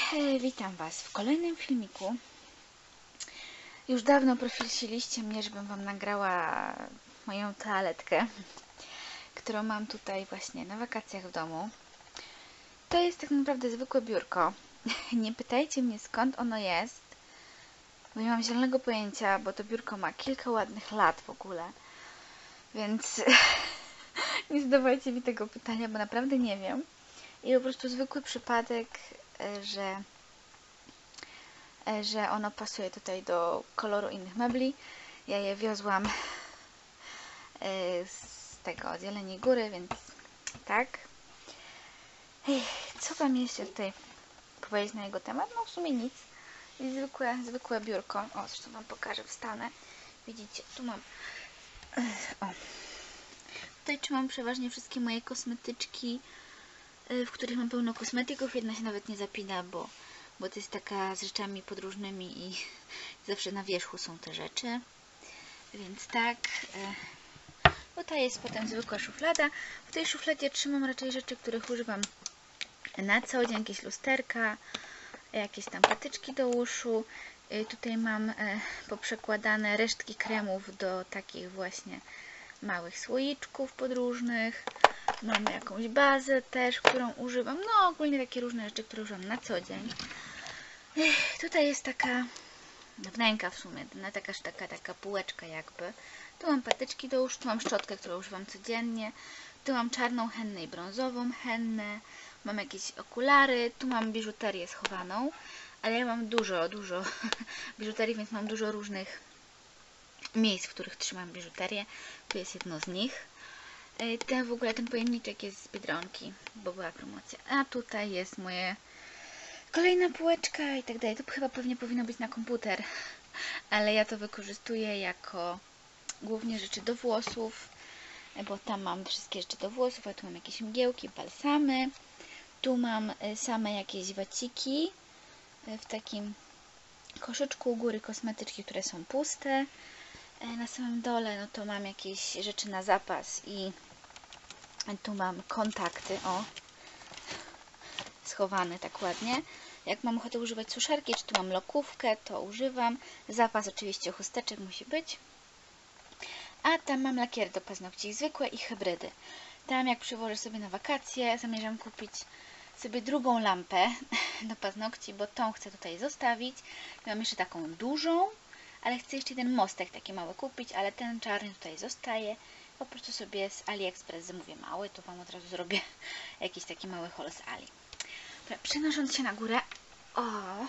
Witam Was w kolejnym filmiku. Już dawno prosiliście mnie, żebym Wam nagrała moją toaletkę, którą mam tutaj właśnie na wakacjach w domu. To jest tak naprawdę zwykłe biurko. Nie pytajcie mnie, skąd ono jest, bo nie mam zielonego pojęcia, bo to biurko ma kilka ładnych lat w ogóle. Więc nie zadawajcie mi tego pytania, bo naprawdę nie wiem. I po prostu zwykły przypadek, że ono pasuje tutaj do koloru innych mebli. Ja je wiozłam z tego, od Jeleniej Góry, więc tak. Co Wam jeszcze tutaj powiedzieć na jego temat? No w sumie nic. Jest zwykłe biurko. O, zresztą Wam pokażę, wstanę. Widzicie, tu mam... O. Tutaj trzymam przeważnie wszystkie moje kosmetyczki, w których mam pełno kosmetyków. Jedna się nawet nie zapina, bo to jest taka z rzeczami podróżnymi i zawsze na wierzchu są te rzeczy. Więc tak. Tutaj jest potem zwykła szuflada. W tej szufladzie trzymam raczej rzeczy, których używam na co dzień. Jakieś lusterka, jakieś tam patyczki do uszu. Tutaj mam poprzekładane resztki kremów do takich właśnie małych słoiczków podróżnych. Mam jakąś bazę też, którą używam. No ogólnie takie różne rzeczy, które używam na co dzień. Tutaj jest taka wnęka w sumie, taka półeczka jakby. Tu mam patyczki do uszu, tu mam szczotkę, którą używam codziennie. Tu mam czarną hennę i brązową hennę. Mam jakieś okulary, tu mam biżuterię schowaną. Ale ja mam dużo biżuterii, więc mam dużo różnych miejsc, w których trzymam biżuterię. Tu jest jedno z nich. W ogóle ten pojemniczek jest z Biedronki, bo była promocja. A tutaj jest moje kolejna półeczka i tak dalej. To chyba pewnie powinno być na komputer, ale ja to wykorzystuję jako głównie rzeczy do włosów, bo tam mam wszystkie rzeczy do włosów, a tu mam jakieś mgiełki, balsamy. Tu mam same jakieś waciki w takim koszyczku, u góry kosmetyczki, które są puste. Na samym dole no to mam jakieś rzeczy na zapas i tu mam kontakty, o, schowane tak ładnie. Jak mam ochotę używać suszarki, czy tu mam lokówkę, to używam. Zapas oczywiście chusteczek musi być. A tam mam lakiery do paznokci, zwykłe i hybrydy. Tam jak przywożę sobie na wakacje, zamierzam kupić sobie drugą lampę do paznokci, bo tą chcę tutaj zostawić. Mam jeszcze taką dużą, ale chcę jeszcze jeden mostek taki mały kupić, ale ten czarny tutaj zostaje. Po prostu sobie z AliExpress zamówię mały, to Wam od razu zrobię jakiś taki mały haul z Ali. Przenosząc się na górę, o,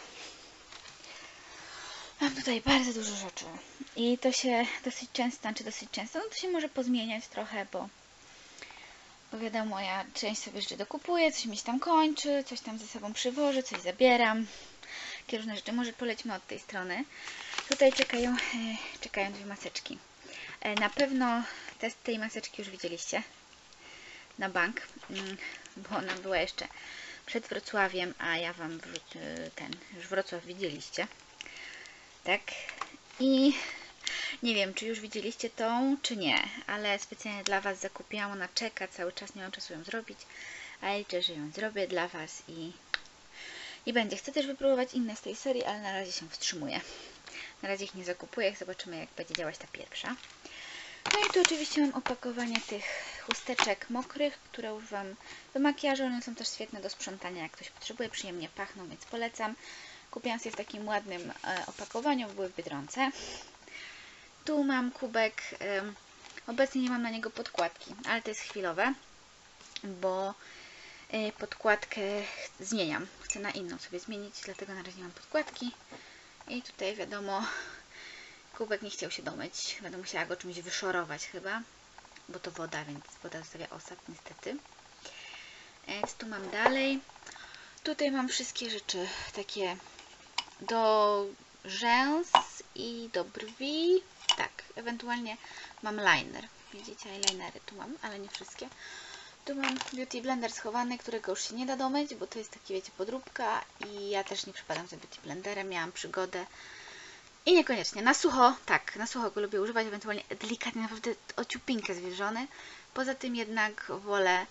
mam tutaj bardzo dużo rzeczy i to się dosyć często, no to się może pozmieniać trochę, bo wiadomo, ja część sobie rzeczy dokupuję, coś mi się tam kończy, coś tam ze sobą przywożę, coś zabieram, takie różne rzeczy. Może polećmy od tej strony. Tutaj czekają dwie maseczki. Na pewno test tej maseczki już widzieliście na bank, bo ona była jeszcze przed Wrocławiem, a ja Wam już Wrocław widzieliście. Tak. I nie wiem, czy już widzieliście tą, czy nie, ale specjalnie dla Was zakupiłam. Ona czeka cały czas, nie mam czasu ją zrobić, ale liczę, że ją zrobię dla Was i będzie. Chcę też wypróbować inne z tej serii, ale na razie się wstrzymuję. Na razie ich nie zakupuję, zobaczymy, jak będzie działać ta pierwsza. No i tu oczywiście mam opakowanie tych chusteczek mokrych, które używam do makijażu. One są też świetne do sprzątania, jak ktoś potrzebuje, przyjemnie pachną, więc polecam. Kupiłam sobie w takim ładnym opakowaniu, były w Biedronce. Tu mam kubek, obecnie nie mam na niego podkładki, ale to jest chwilowe, bo podkładkę zmieniam. Chcę na inną sobie zmienić, dlatego na razie nie mam podkładki. I tutaj wiadomo, kubek nie chciał się domyć. Będę musiała go czymś wyszorować chyba, bo to woda, więc woda zostawia osad niestety. Więc tu mam dalej. Tutaj mam wszystkie rzeczy takie do rzęs i do brwi. Tak, ewentualnie mam liner. Widzicie, eyelinery tu mam, ale nie wszystkie. Tu mam Beauty Blender schowany, którego już się nie da domyć, bo to jest taki, wiecie, podróbka i ja też nie przepadam za Beauty Blenderem, miałam przygodę i niekoniecznie. Na sucho, tak, na sucho go lubię używać, ewentualnie delikatnie, naprawdę o ciupinkę zwilżony. Poza tym jednak wolę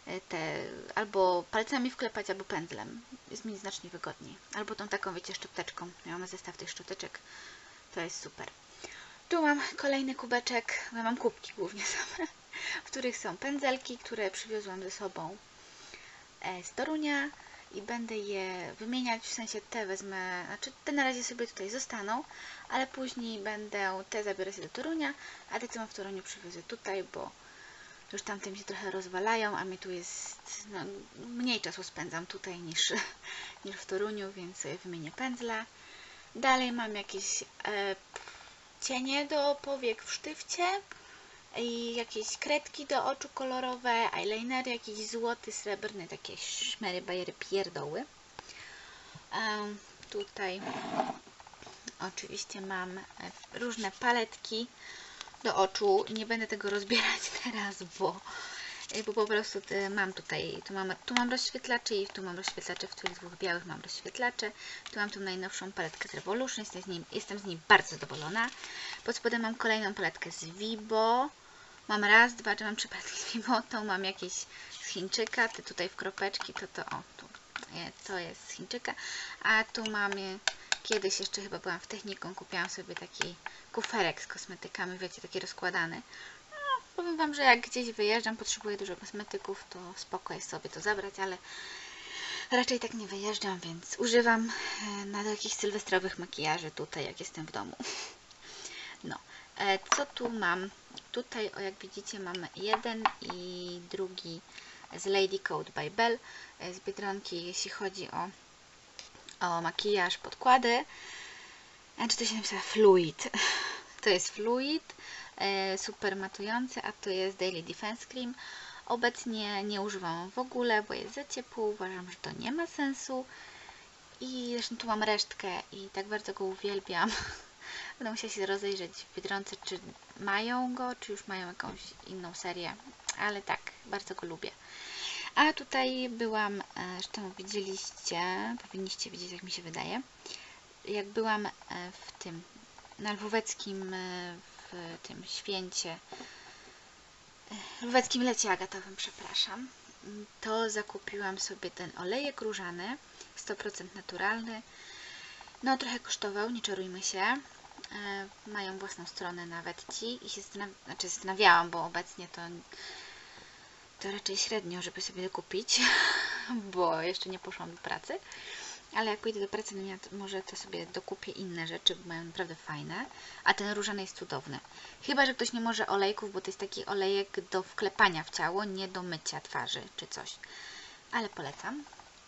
albo palcami wklepać, albo pędzlem. Jest mi znacznie wygodniej. Albo tą taką, wiecie, szczoteczką. Ja mam zestaw tych szczoteczek. To jest super. Tu mam kolejny kubeczek. Ja mam kubki głównie same, w których są pędzelki, które przywiozłam ze sobą z Torunia i będę je wymieniać, w sensie te wezmę, znaczy te na razie sobie tutaj zostaną, ale później będę te zabierać do Torunia, a te co mam w Toruniu przywiozę tutaj, bo już tamte mi się trochę rozwalają, a mi tu jest, no, mniej czasu spędzam tutaj niż w Toruniu, więc sobie wymienię pędzle. Dalej mam jakieś cienie do powiek w sztywcie i jakieś kredki do oczu kolorowe, eyelinery, jakiś złoty, srebrny, takie szmery, bajery, pierdoły. Tutaj oczywiście mam różne paletki do oczu. Nie będę tego rozbierać teraz, bo po prostu mam tutaj, tu mam rozświetlacze i tu mam rozświetlacze, w tych dwóch białych mam rozświetlacze. Tu mam tą najnowszą paletkę z Revolution, jestem z niej bardzo zadowolona. Pod spodem mam kolejną paletkę z Vibo. Mam raz, dwa, czy mam trzy paletki z Vibo, tą mam jakieś z Chińczyka, te tutaj w kropeczki, to jest z Chińczyka, a tu mamy, kiedyś jeszcze chyba byłam w Techniką, kupiłam sobie taki kuferek z kosmetykami, wiecie, taki rozkładany. No, powiem Wam, że jak gdzieś wyjeżdżam, potrzebuję dużo kosmetyków, to spoko jest sobie to zabrać, ale raczej tak nie wyjeżdżam, więc używam do jakichś sylwestrowych makijaży tutaj, jak jestem w domu. No, co tu mam? Tutaj, jak widzicie, mamy jeden i drugi z Lady Code by Belle z Biedronki, jeśli chodzi o makijaż, podkłady. Czy to się nazywa Fluid? To jest Fluid, super matujący, a to jest Daily Defense Cream. Obecnie nie używam w ogóle, bo jest za ciepło, uważam, że to nie ma sensu. I zresztą tu mam resztkę i tak bardzo go uwielbiam. Będę musiała się rozejrzeć w Biedronce, czy mają go, czy już mają jakąś inną serię, ale tak, bardzo go lubię. A tutaj byłam, zresztą powinniście widzieć, jak mi się wydaje, jak byłam na Lwóweckim, w tym święcie, Lwóweckim lecie agatowym, przepraszam, to zakupiłam sobie ten olejek różany, 100% naturalny. No trochę kosztował, nie czarujmy się. Mają własną stronę nawet ci i się zastanawiałam, bo obecnie to raczej średnio, żeby sobie dokupić, bo jeszcze nie poszłam do pracy. Ale jak pójdę do pracy, no może to sobie dokupię inne rzeczy, bo mają naprawdę fajne. A ten różany jest cudowny. Chyba że ktoś nie może olejków, bo to jest taki olejek do wklepania w ciało, nie do mycia twarzy czy coś. Ale polecam.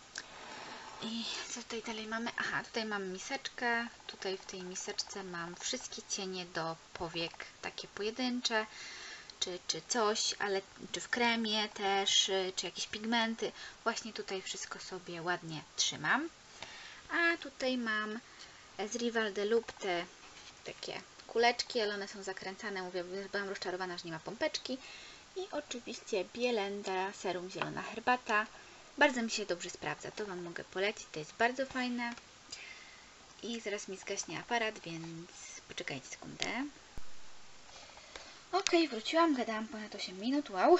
I co tutaj dalej mamy? Aha, tutaj mam miseczkę. Tutaj w tej miseczce mam wszystkie cienie do powiek, takie pojedyncze, czy coś, ale czy w kremie też, czy jakieś pigmenty. Właśnie tutaj wszystko sobie ładnie trzymam. A tutaj mam z Rival de Loop te takie kuleczki, ale one są zakręcane. Mówię, byłam rozczarowana, że nie ma pompeczki. I oczywiście Bielenda Serum Zielona Herbata. Bardzo mi się dobrze sprawdza, to Wam mogę polecić, to jest bardzo fajne. I zaraz mi zgaśnie aparat, więc poczekajcie sekundę. Ok, wróciłam, gadałam ponad 8 minut, wow.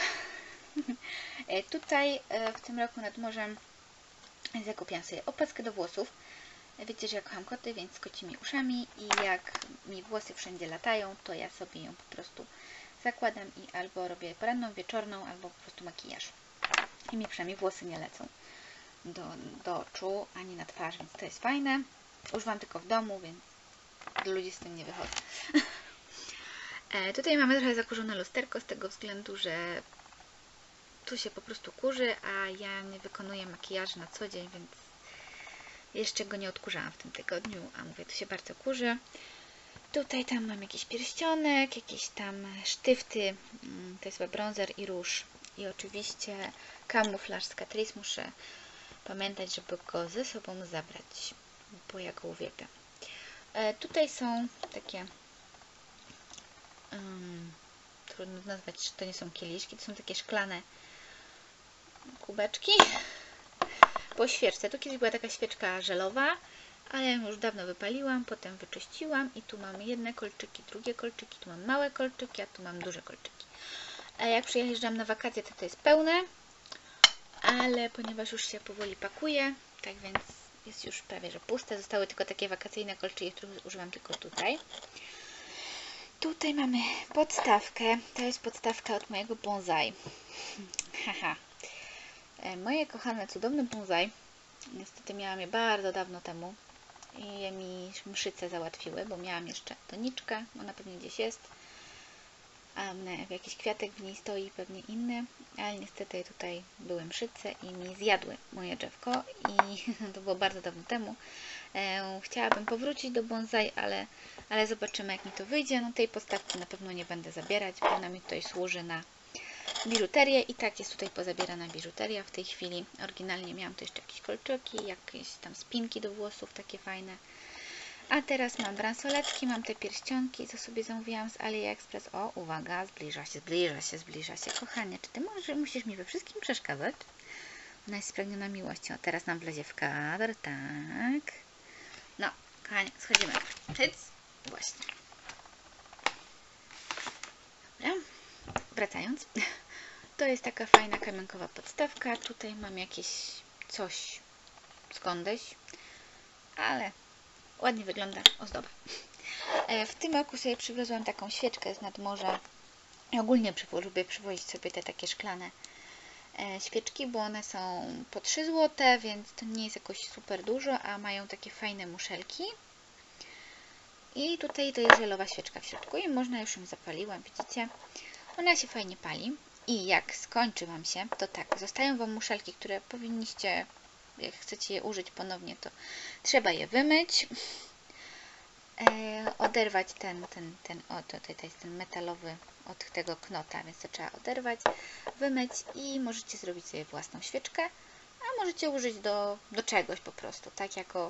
Tutaj w tym roku nad morzem zakupiłam sobie opaskę do włosów. Wiecie, że ja kocham koty, więc z kocimi uszami i jak mi włosy wszędzie latają, to ja sobie ją po prostu zakładam i albo robię poranną, wieczorną, albo po prostu makijaż. I mi przynajmniej włosy nie lecą do oczu, ani na twarz, więc to jest fajne. Używam tylko w domu, więc do ludzi z tym nie wychodzę. Tutaj mamy trochę zakurzone lusterko z tego względu, że tu się po prostu kurzy, a ja nie wykonuję makijażu na co dzień, więc jeszcze go nie odkurzałam w tym tygodniu, a mówię, tu się bardzo kurzy. Tutaj tam mam jakiś pierścionek, jakieś tam sztywty, to jest chyba bronzer i róż. I oczywiście kamuflaż z Catrice. Muszę pamiętać, żeby go ze sobą zabrać, bo ja go uwielbiam. Tutaj są takie, trudno nazwać, że to nie są kieliszki, to są takie szklane kubeczki po świeczce. Tu kiedyś była taka świeczka żelowa, ale ją już dawno wypaliłam, potem wyczyściłam i tu mam jedne kolczyki, drugie kolczyki, tu mam małe kolczyki, a tu mam duże kolczyki. Jak przyjeżdżam na wakacje, to jest pełne, ale ponieważ już się powoli pakuje, tak więc jest już prawie że puste. Zostały tylko takie wakacyjne kolczyki, których używam tylko tutaj. Tutaj mamy podstawkę. To jest podstawka od mojego bonsai. Haha. Moje kochane, cudowne bonsai. Niestety miałam je bardzo dawno temu i je mi mszyce załatwiły, bo miałam jeszcze doniczkę, ona pewnie gdzieś jest. A jakiś kwiatek w niej stoi, pewnie inny, ale niestety tutaj były mszyce i mi zjadły moje drzewko i to było bardzo dawno temu. Chciałabym powrócić do bonsai, ale zobaczymy, jak mi to wyjdzie. No tej podstawki na pewno nie będę zabierać, bo ona mi tutaj służy na biżuterię i tak jest tutaj pozabierana biżuteria w tej chwili. Oryginalnie miałam tu jeszcze jakieś kolczyki, jakieś tam spinki do włosów, takie fajne. A teraz mam bransoletki, mam te pierścionki, co sobie zamówiłam z AliExpress. O, uwaga, zbliża się. Kochanie, czy ty musisz mi we wszystkim przeszkadzać? Ona jest spragniona miłością. Teraz nam wlezie w kadr, tak. No, kochanie, schodzimy. Hyc, właśnie. Dobra, wracając. To jest taka fajna kamienkowa podstawka. Tutaj mam jakieś coś skądś, ale ładnie wygląda ozdoba. W tym roku sobie przywiozłam taką świeczkę z nadmorza. I ogólnie lubię przywozić sobie te takie szklane świeczki, bo one są po 3 zł, więc to nie jest jakoś super dużo, a mają takie fajne muszelki. I tutaj to jest żelowa świeczka w środku i można, już ją zapaliłam, widzicie? Ona się fajnie pali i jak skończy Wam się, to tak, zostają Wam muszelki, które powinniście, jak chcecie je użyć ponownie, to trzeba je wymyć, oderwać tutaj jest ten metalowy od tego knota, więc to trzeba oderwać, wymyć i możecie zrobić sobie własną świeczkę, a możecie użyć do czegoś po prostu, tak jako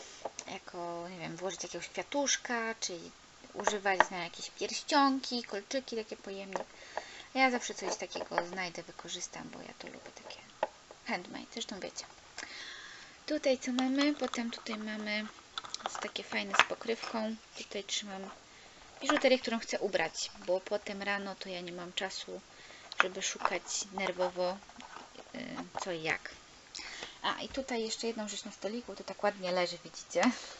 nie wiem, włożyć jakiegoś kwiatuszka, czy używać na jakieś pierścionki, kolczyki takie pojemne. Ja zawsze coś takiego znajdę, wykorzystam, bo ja to lubię, takie handmade, zresztą wiecie. Tutaj co mamy? Potem tutaj mamy takie fajne z pokrywką. Tutaj trzymam biżuterię, którą chcę ubrać, bo potem rano to ja nie mam czasu, żeby szukać nerwowo co i jak. A i tutaj jeszcze jedną rzecz na stoliku, to tak ładnie leży, widzicie?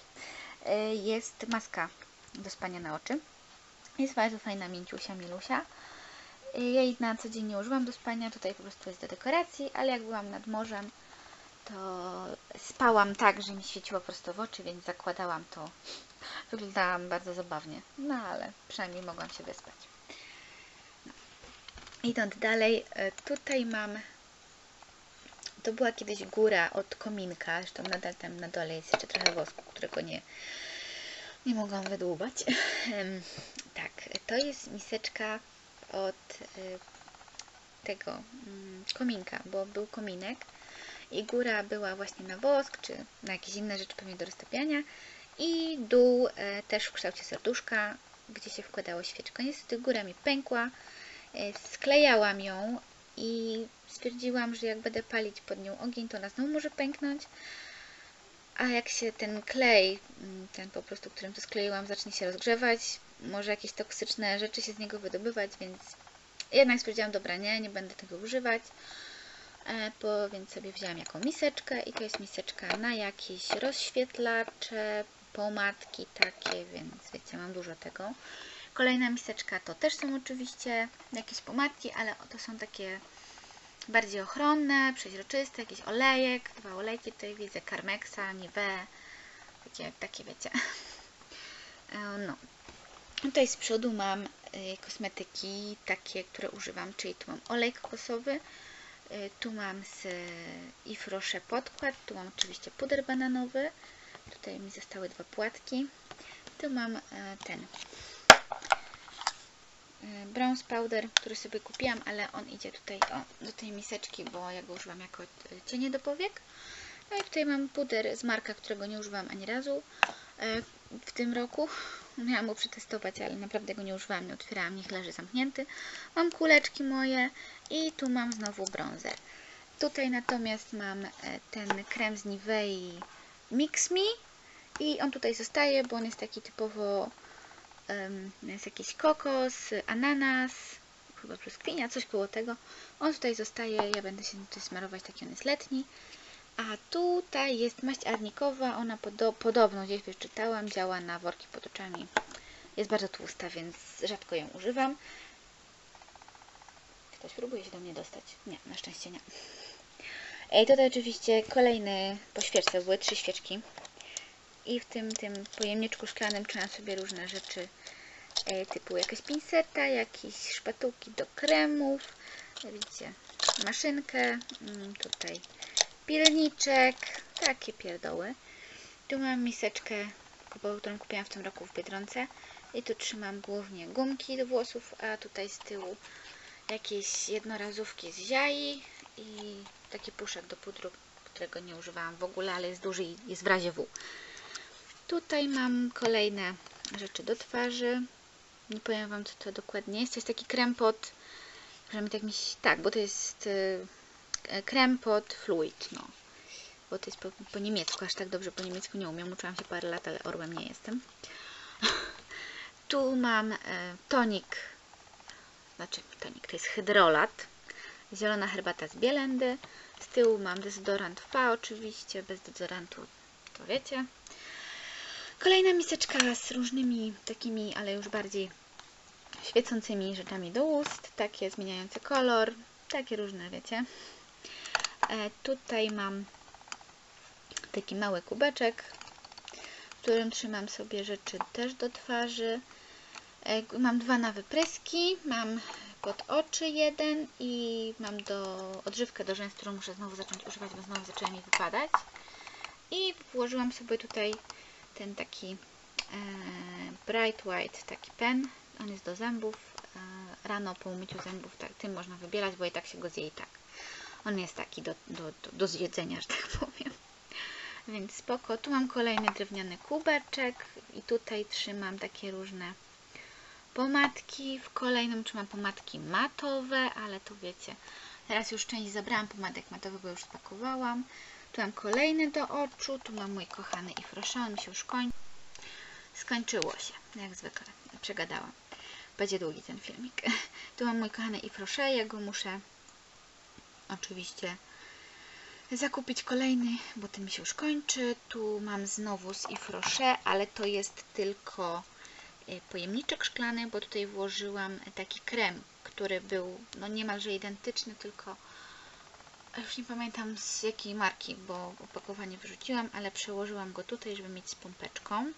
Jest maska do spania na oczy. Jest bardzo fajna, mięciusia, milusia. Ja jej na co dzień nie używam do spania, tutaj po prostu jest do dekoracji, ale jak byłam nad morzem, to spałam tak, że mi świeciło prosto w oczy, więc zakładałam to. Wyglądałam bardzo zabawnie, no ale przynajmniej mogłam się wyspać. No. Idąc dalej, tutaj mam, to była kiedyś góra od kominka, zresztą nadal tam na dole jest jeszcze trochę wosku, którego nie mogłam wydłubać. Tak, to jest miseczka od tego kominka, bo był kominek i góra była właśnie na wosk, czy na jakieś inne rzeczy pewnie do roztapiania i dół też w kształcie serduszka, gdzie się wkładało świeczkę. Niestety góra mi pękła, sklejałam ją i stwierdziłam, że jak będę palić pod nią ogień, to ona znowu może pęknąć, a jak się ten klej, ten po prostu, którym to skleiłam, zacznie się rozgrzewać, może jakieś toksyczne rzeczy się z niego wydobywać, więc jednak stwierdziłam, dobra, nie będę tego używać, więc sobie wzięłam jaką miseczkę i to jest miseczka na jakieś rozświetlacze, pomadki takie, więc wiecie, mam dużo tego. Kolejna miseczka to też są oczywiście jakieś pomadki, ale to są takie bardziej ochronne, przeźroczyste, jakiś olejek, 2 olejki tutaj widzę, Carmexa, Nivea, takie wiecie. No. Tutaj z przodu mam kosmetyki takie, które używam, czyli tu mam olej kokosowy, tu mam z Yves Rocher podkład, tu mam oczywiście puder bananowy, tutaj mi zostały 2 płatki, tu mam ten bronze powder, który sobie kupiłam, ale on idzie tutaj do tej miseczki, bo ja go używam jako cienie do powiek. No i tutaj mam puder z Marka, którego nie używam ani razu w tym roku. Miałam go przetestować, ale naprawdę go nie używałam, nie otwierałam, niech leży zamknięty. Mam kuleczki moje i tu mam znowu bronzer. Tutaj natomiast mam ten krem z Nivei Mix Me i on tutaj zostaje, bo on jest taki typowo, jest jakiś kokos, ananas, chyba brzoskwinia, coś koło tego. On tutaj zostaje, ja będę się tutaj smarować, taki on jest letni. A tutaj jest maść arnikowa, ona podobno gdzieś wyczytałam, działa na worki pod oczami. Jest bardzo tłusta, więc rzadko ją używam. Ktoś próbuje się do mnie dostać? Nie, na szczęście nie. I tutaj oczywiście kolejne po świeczce, były 3 świeczki. I w tym pojemniczku szklanym trzymam sobie różne rzeczy, typu jakaś pinceta, jakieś szpatułki do kremów. Widzicie, maszynkę, tutaj pilniczek, takie pierdoły. Tu mam miseczkę, którą kupiłam w tym roku w Biedronce. I tu trzymam głównie gumki do włosów, a tutaj z tyłu jakieś jednorazówki z ziai i taki puszek do pudru, którego nie używałam w ogóle, ale jest duży i jest w razie W. Tutaj mam kolejne rzeczy do twarzy. Nie powiem Wam, co to dokładnie jest. To jest taki krem pod... Tak, bo to jest krem pod fluid, no. Bo to jest po niemiecku, aż tak dobrze po niemiecku nie umiem. Uczyłam się parę lat, ale orłem nie jestem. Tu mam tonik, to jest hydrolat, zielona herbata z bielendy. Z tyłu mam dezodorant FA oczywiście, bez dezodorantu to wiecie. Kolejna miseczka z różnymi takimi, ale już bardziej świecącymi rzeczami do ust, takie zmieniające kolor, takie różne, wiecie. Tutaj mam taki mały kubeczek, w którym trzymam sobie rzeczy też do twarzy. Mam 2 na wypryski, mam pod oczy jeden i mam odżywkę do rzęs, którą muszę znowu zacząć używać, bo znowu zaczęły mi wypadać. I włożyłam sobie tutaj ten taki Bright White, taki pen, on jest do zębów. Rano po umyciu zębów tym można wybierać, bo i tak się go zje i tak. On jest taki do zjedzenia, że tak powiem. Więc spoko. Tu mam kolejny drewniany kubeczek i tutaj trzymam takie różne pomadki. W kolejnym trzymam pomadki matowe, ale to wiecie, teraz już część zabrałam pomadek matowych, bo już spakowałam. Tu mam kolejny do oczu, tu mam mój kochany Ifrosze, on mi się już skończyło się, jak zwykle, przegadałam. Będzie długi ten filmik. Tu mam mój kochany Ifrosze, jego muszę oczywiście zakupić kolejny, bo ten mi się już kończy. Tu mam znowu z Ifrosze, ale to jest tylko pojemniczek szklany, bo tutaj włożyłam taki krem, który był no niemalże identyczny, tylko już nie pamiętam z jakiej marki, bo opakowanie wyrzuciłam, ale przełożyłam go tutaj, żeby mieć z pompeczką.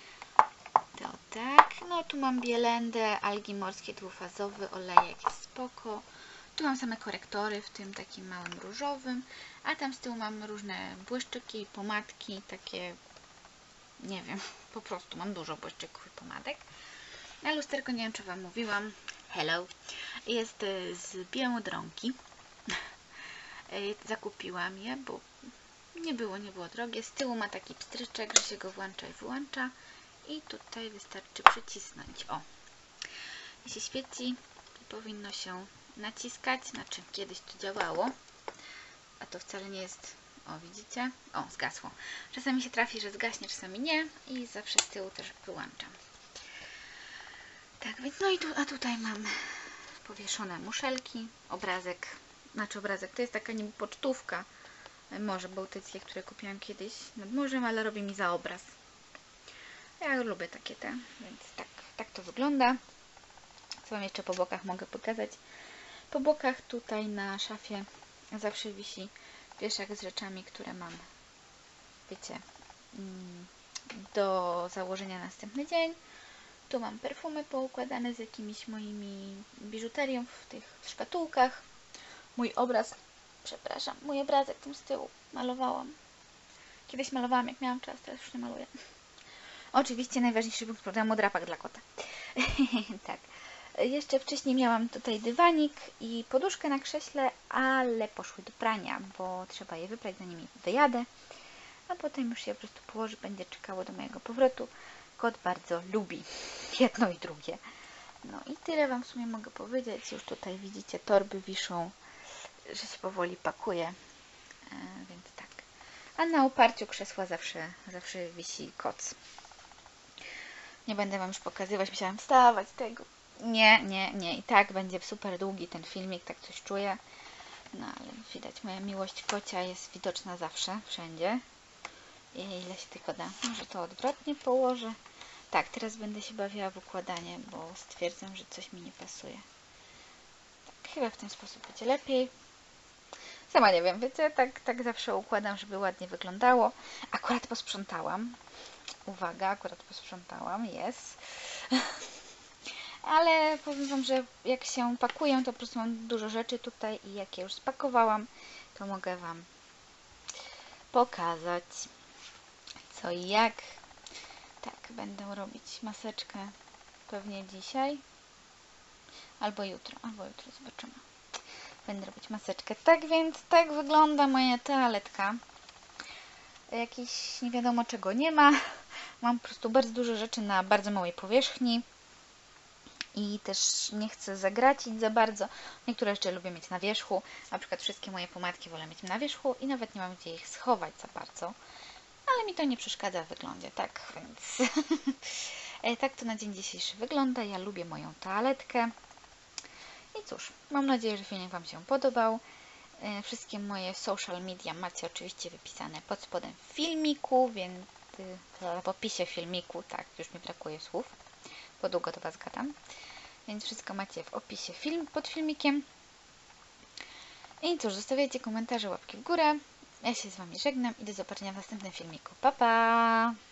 To tak. No tu mam bielendę, algi morskie dwufazowy, olejek jest spoko. Tu mam same korektory, w tym takim małym różowym, a tam z tyłu mam różne błyszczyki, pomadki, takie, nie wiem, po prostu mam dużo błyszczyków i pomadek. A lusterko, nie wiem, czy Wam mówiłam, hello, jest z Białodronki. Zakupiłam je, bo nie było drogie. Z tyłu ma taki pstryczek, że się go włącza i wyłącza. I tutaj wystarczy przycisnąć. O, i się świeci i powinno się naciskać. Znaczy, kiedyś to działało, a to wcale nie jest... O, widzicie? O, zgasło. Czasami się trafi, że zgaśnie, czasami nie. I zawsze z tyłu też wyłączam. Tak, więc no i a tutaj mam powieszone muszelki, obrazek. Znaczy obrazek, to jest taka niby pocztówka Morze Bałtyckie, które kupiłam kiedyś nad morzem, ale robi mi za obraz. Ja lubię takie więc tak to wygląda. Co Wam jeszcze po bokach mogę pokazać? Po bokach tutaj na szafie zawsze wisi wieszak z rzeczami, które mam, wiecie, do założenia na następny dzień. Tu mam perfumy poukładane z jakimiś moimi biżuterią w tych szkatułkach. Mój obraz, przepraszam, mój obrazek tam z tyłu malowałam. Kiedyś malowałam, jak miałam czas, teraz już nie maluję. Oczywiście najważniejszy punkt programu, drapak dla kota. Tak. Jeszcze wcześniej miałam tutaj dywanik i poduszkę na krześle, ale poszły do prania, bo trzeba je wyprać, zanim je wyjadę. A potem już je po prostu położy, będzie czekało do mojego powrotu. Kot bardzo lubi jedno i drugie. No i tyle Wam w sumie mogę powiedzieć. Już tutaj widzicie, torby wiszą, że się powoli pakuje. Więc tak. A na oparciu krzesła zawsze wisi koc. Nie będę Wam już pokazywać, musiałam wstawać z tego. Nie. I tak będzie super długi ten filmik, tak coś czuję. No ale widać, moja miłość kocia jest widoczna zawsze, wszędzie. I ile się tylko da. Może to odwrotnie położę. Tak, teraz będę się bawiła w układanie, bo stwierdzam, że coś mi nie pasuje. Tak, chyba w ten sposób będzie lepiej. Sama nie wiem, wiecie, tak zawsze układam, żeby ładnie wyglądało. Akurat posprzątałam. Uwaga, akurat posprzątałam, jest. Ale powiem Wam, że jak się pakuję, to po prostu mam dużo rzeczy tutaj i jak je już spakowałam, to mogę Wam pokazać co i jak. Tak, będę robić maseczkę pewnie dzisiaj albo jutro zobaczymy. Będę robić maseczkę. Tak więc tak wygląda moja toaletka. Jakiś nie wiadomo czego nie ma. Mam po prostu bardzo dużo rzeczy na bardzo małej powierzchni. I też nie chcę zagracić za bardzo. Niektóre rzeczy lubię mieć na wierzchu. Na przykład wszystkie moje pomadki wolę mieć na wierzchu i nawet nie mam gdzie ich schować za bardzo. Ale mi to nie przeszkadza w wyglądzie, tak więc tak to na dzień dzisiejszy wygląda. Ja lubię moją toaletkę. I cóż, mam nadzieję, że filmik Wam się podobał. Wszystkie moje social media macie oczywiście wypisane pod spodem filmiku, więc w opisie filmiku, tak, już mi brakuje słów, bo długo do Was gadam. Więc wszystko macie w opisie pod filmikiem. I cóż, zostawiajcie komentarze, łapki w górę. Ja się z Wami żegnam i do zobaczenia w następnym filmiku. Pa, pa!